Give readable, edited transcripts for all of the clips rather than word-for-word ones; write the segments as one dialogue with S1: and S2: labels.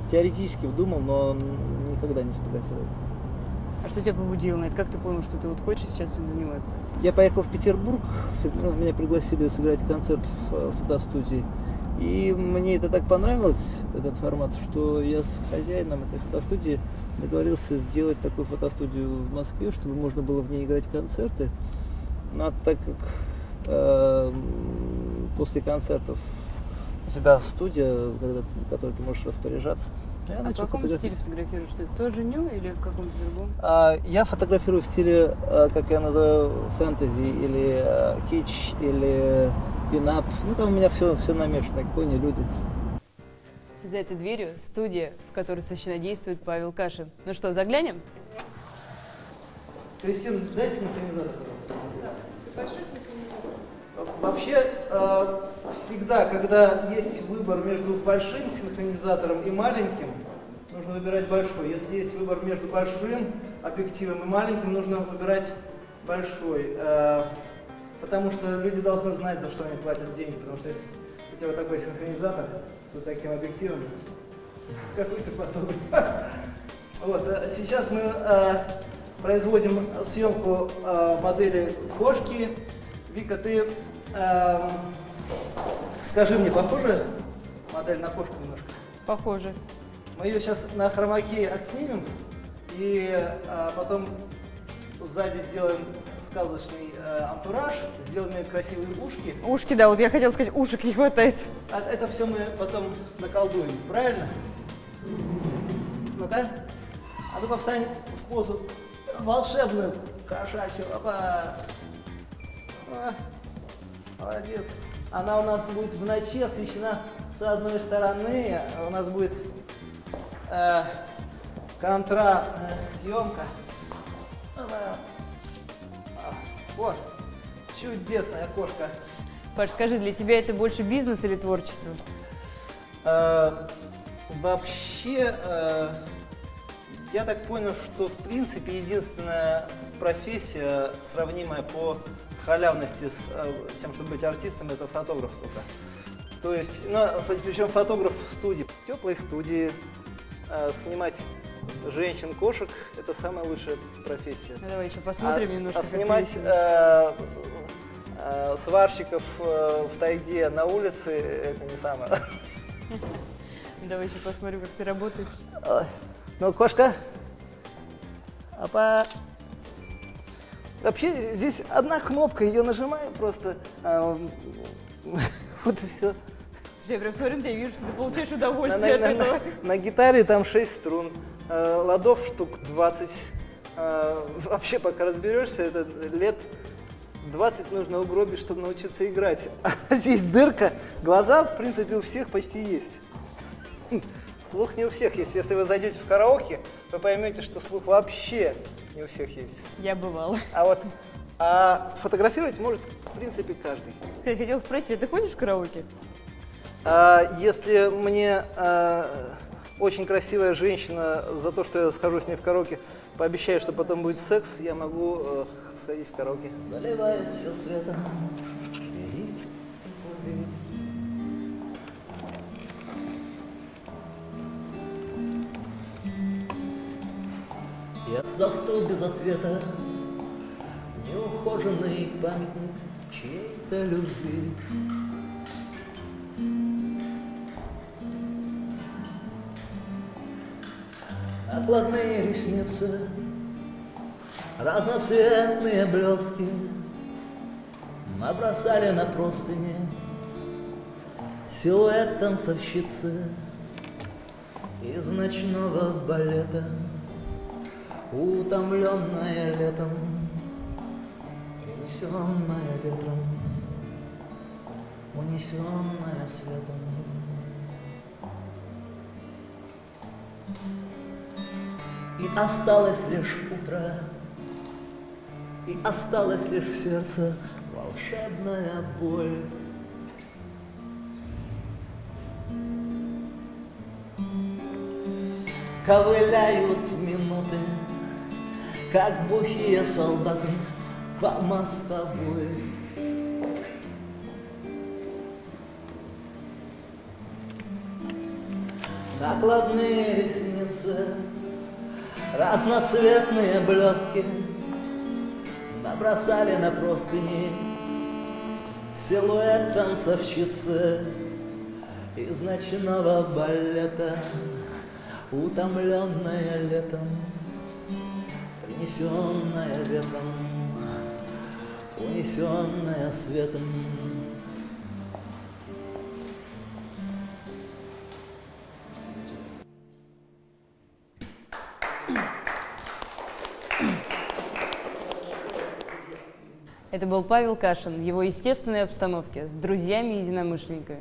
S1: теоретически думал, но никогда не фотографировал.
S2: А что тебя побудило на это? Как ты понял, что ты вот хочешь сейчас этим заниматься?
S1: Я поехал в Петербург, меня пригласили сыграть концерт в фотостудии. И мне это так понравилось, этот формат, что я с хозяином этой фотостудии договорился сделать такую фотостудию в Москве, чтобы можно было в ней играть концерты. Ну, а так как после концертов у тебя студия, в которой ты можешь распоряжаться.
S2: А в каком стиле фотографируешь? Ты тоже ню или в каком-то другом?
S1: Я фотографирую в стиле, как я называю, фэнтези, или кич, или пинап. Ну, там у меня все намешано, кони, люди.
S2: За этой дверью студия, в которой священнодействует Павел Кашин. Ну что, заглянем?
S1: Кристина, дай синхронизатор, пожалуйста.
S3: Да, большой синхронизатор.
S1: Вообще, всегда, когда есть выбор между большим синхронизатором и маленьким, нужно выбирать большой. Если есть выбор между большим объективом и маленьким, нужно выбирать большой. Потому что люди должны знать, за что они платят деньги. Потому что если у тебя вот такой синхронизатор с вот таким объективом, какой-то фотограф. Вот, сейчас мы производим съемку модели кошки. Вика, ты скажи мне, похожа модель на кошку немножко?
S2: Похоже.
S1: Мы ее сейчас на хромаке отснимем и потом сзади сделаем сказочный антураж, сделаем ей красивые ушки.
S2: Ушки, да, вот я хотела сказать, ушек не хватает.
S1: Это все мы потом наколдуем, правильно? Ну-ка. А ну-ка встань в позу волшебную, кошачью. Опа. Молодец. Она у нас будет в ночи освещена с одной стороны. У нас будет контрастная съемка. Вот. Чудесная кошка.
S2: Паш, скажи, для тебя это больше бизнес или творчество?
S1: Вообще, я так понял, что в принципе единственная профессия, сравнимая по халявности с тем, чтобы быть артистом, это фотограф только. То есть, причем фотограф в студии, в теплой студии, снимать женщин, кошек – это самая лучшая профессия.
S2: Ну, давай еще посмотрим немножко.
S1: А снимать сварщиков в тайге на улице – это не самое.
S2: Давай еще посмотрим, как ты работаешь.
S1: Ну, кошка. Опа. Вообще, здесь одна кнопка, ее нажимаю просто. Вот и все.
S2: Я прям смотрю на тебя и вижу, что ты получаешь удовольствие от этого.
S1: На гитаре там 6 струн, ладов штук 20. Вообще, пока разберешься, это лет 20 нужно угробить, чтобы научиться играть. А здесь дырка, глаза, в принципе, у всех почти есть. Слух не у всех есть. Если вы зайдете в караоке, вы поймете, что слух вообще не у всех есть.
S2: Я бывала.
S1: А фотографировать может, в принципе, каждый.
S2: Я хотела спросить, а ты ходишь в караоке?
S1: Если мне очень красивая женщина за то, что я схожу с ней в караоке, пообещает, что потом будет секс, я могу сходить в караоке. Заливает все светом. Я застыл без ответа, неухоженный памятник чьей-то любви. Накладные ресницы, разноцветные блестки набросали на простыни силуэт танцовщицы из ночного балета, утомленная летом, принесенная ветром, унесенная светом. И осталось лишь утро, и осталась лишь в сердце волшебная боль. Ковыляют минуты, как бухие солдаты по мостовой. накладные ресницы, разноцветные блестки набросали на простыни силуэт танцовщицы из ночного балета, утомленная летом, принесенная ветром, унесенная светом.
S2: Это был Павел Кашин в его естественной обстановке с друзьями и единомышленниками.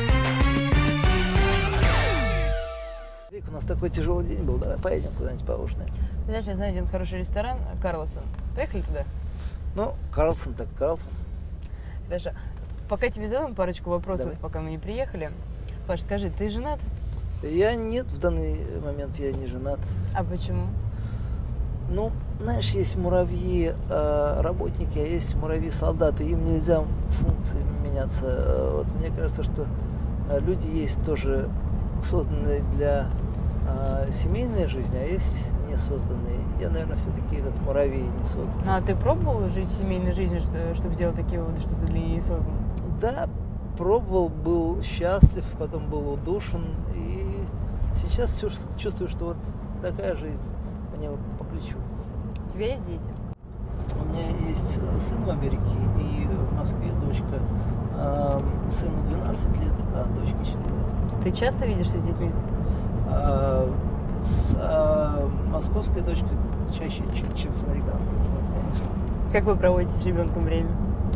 S1: Вик, у нас такой тяжелый день был, давай поедем куда-нибудь поужинаем.
S2: Ты знаешь, я знаю один хороший ресторан, Карлсон. Поехали туда?
S1: Ну, Карлсон так Карлсон.
S2: Хорошо. Пока тебе задам парочку вопросов,
S1: Давай.
S2: пока мы не приехали. Паш, скажи, ты женат?
S1: Я нет, в данный момент я не женат.
S2: А почему?
S1: Ну, знаешь, есть муравьи работники, а есть муравьи солдаты. Им нельзя функции меняться. Вот мне кажется, что люди есть тоже созданные для семейной жизни, а есть не созданные. Я, наверное, все-таки этот муравей не создан.
S2: Ну, а ты пробовал жить семейной жизнью, чтобы сделать такие выводы, что ты для нее не создан?
S1: Да, пробовал, был счастлив, потом был удушен. И сейчас чувствую, что вот такая жизнь мне по плечу.
S2: У тебя есть дети?
S1: У меня есть сын в Америке и в Москве дочка. Сыну 12 лет, а дочке 4.
S2: Ты часто видишься с детьми?
S1: С московской дочкой чаще, чем с американским сыном, конечно.
S2: Как вы проводите с ребенком время?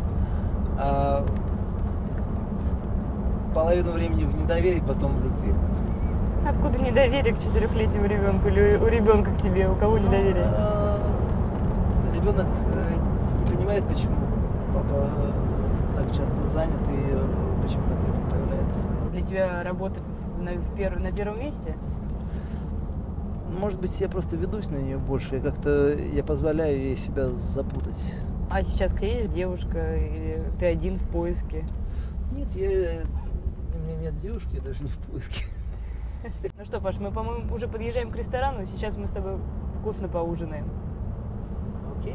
S1: Половину времени в недоверии, потом в любви.
S2: Откуда недоверие к 4-летнему ребенку или у ребенка к тебе? У кого недоверие?
S1: Ребенок не понимает, почему папа так часто занят и почему так редко появляется.
S2: Для тебя работа на первом месте?
S1: Может быть, я просто ведусь на нее больше, я позволяю ей себя запутать.
S2: А сейчас к тебе есть девушка или ты один в поиске?
S1: Нет, у меня нет девушки, я даже не в поиске.
S2: Ну что, Паш, мы, по-моему, уже подъезжаем к ресторану, сейчас мы с тобой вкусно поужинаем.
S1: Окей.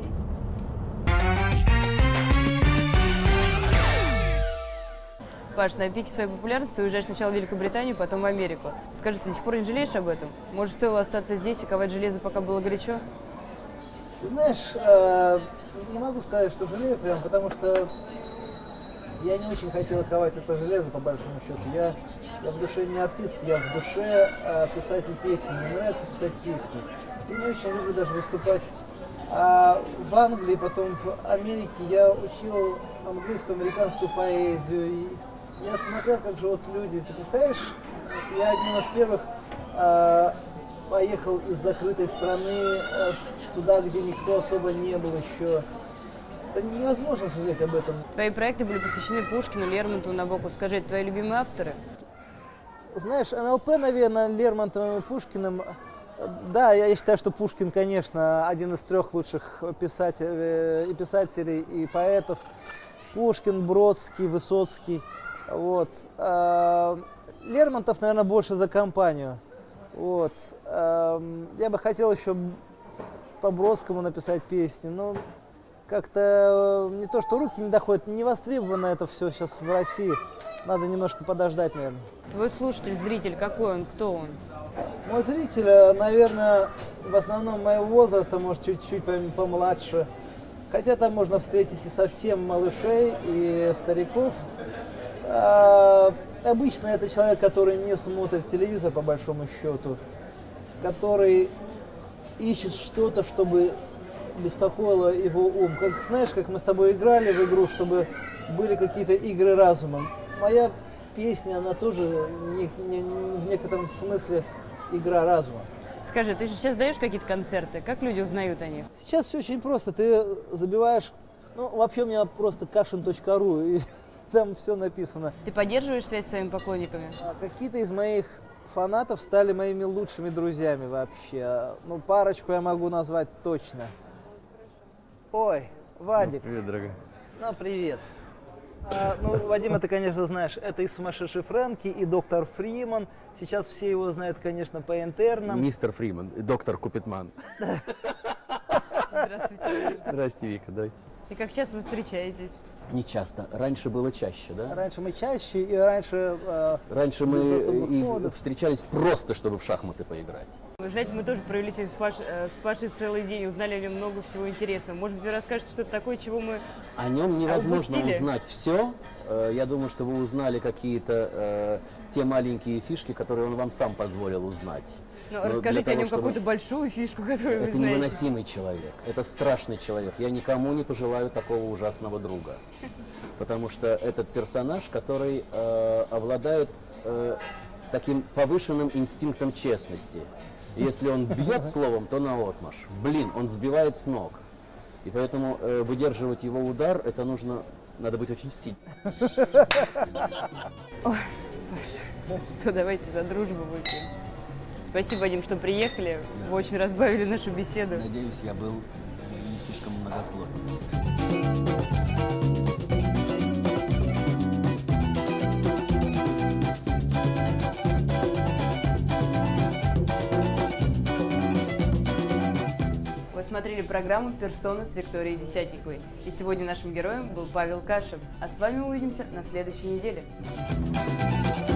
S2: Паш, на пике своей популярности ты уезжаешь сначала в Великобританию, потом в Америку. Скажи, ты до сих пор не жалеешь об этом? Может, стоило остаться здесь и ковать железо, пока было горячо?
S1: Ты знаешь, не могу сказать, что жалею прям, потому что я не очень хотел ковать это железо, по большому счету. Я в душе не артист, я в душе писатель песен. Мне нравится писать песни. И не очень люблю даже выступать. А в Англии, потом в Америке я учил английскую, американскую поэзию. И я смотрел, как живут люди. Ты представляешь, я одним из первых поехал из закрытой страны туда, где никто особо не был еще. Это невозможно жалеть об этом.
S2: Твои проекты были посвящены Пушкину, Лермонтову, Набокову. Скажи, это твои любимые авторы?
S1: Знаешь, НЛП, наверное, Лермонтовым и Пушкиным. Да, я считаю, что Пушкин, конечно, один из 3 лучших писателей и поэтов. Пушкин, Бродский, Высоцкий. Вот. Лермонтов, наверное, больше за компанию. Вот. Я бы хотел еще по Бродскому написать песни, но как-то не то, что руки не доходят, не востребовано это все сейчас в России. Надо немножко подождать, наверное.
S2: Твой слушатель, зритель, какой он, кто он?
S1: Мой зритель, наверное, в основном моего возраста, может, чуть-чуть помладше. Хотя там можно встретить и совсем малышей, и стариков. Обычно это человек, который не смотрит телевизор, по большому счету, который ищет что-то, чтобы беспокоило его ум. Как, знаешь, как мы с тобой играли в игру, чтобы были какие-то игры разумом. Моя песня, она тоже в некотором смысле игра разума.
S2: Скажи, ты же сейчас даешь какие-то концерты? Как люди узнают о них?
S1: Сейчас все очень просто. Ты забиваешь, вообще у меня просто kashin.ru, и там все написано.
S2: Ты поддерживаешь связь с своими поклонниками?
S1: Какие-то из моих фанатов стали моими лучшими друзьями вообще. Парочку я могу назвать точно. Ой, Вадик.
S4: Привет, дорогая.
S1: Привет. Ну, Вадима ты, конечно, знаешь, это и сумасшедший Фрэнки, и доктор Фриман. Сейчас все его знают, конечно, по интернам.
S4: Мистер Фриман, доктор Купитман.
S2: Здравствуйте.
S4: Здрасте, Вика, здрасте.
S2: И как часто вы встречаетесь?
S4: Не часто. Раньше было чаще, да?
S1: Раньше мы чаще, и раньше...
S4: Раньше
S1: без
S4: мы
S1: особых
S4: и
S1: поводов.
S4: встречались просто, чтобы в шахматы поиграть.
S2: Вы знаете, мы тоже провели сегодня с Пашей целый день, узнали о нем много всего интересного. Может быть, вы расскажете что-то такое, чего мы...
S4: О нем невозможно
S2: упустили?
S4: узнать все. Я думаю, что вы узнали какие-то те маленькие фишки, которые он вам сам позволил узнать.
S2: Ну,
S4: Но
S2: расскажите
S4: для
S2: о
S4: того,
S2: нем
S4: чтобы-
S2: какую-то большую фишку, которую вы
S4: Это
S2: знаете.
S4: невыносимый человек, это страшный человек. Я никому не пожелаю такого ужасного друга. Потому что этот персонаж, который обладает таким повышенным инстинктом честности. Если он бьет словом, то наотмашь. Блин, он сбивает с ног. И поэтому выдерживать его удар, это надо быть очень сильным.
S2: Паша, что, давайте за дружбу выпьем. Спасибо, Вадим, что приехали. Вы очень разбавили нашу беседу.
S4: Надеюсь, я был не слишком многословен.
S2: Вы смотрели программу «Персона» с Викторией Десятниковой. И сегодня нашим героем был Павел Кашин. А с вами увидимся на следующей неделе.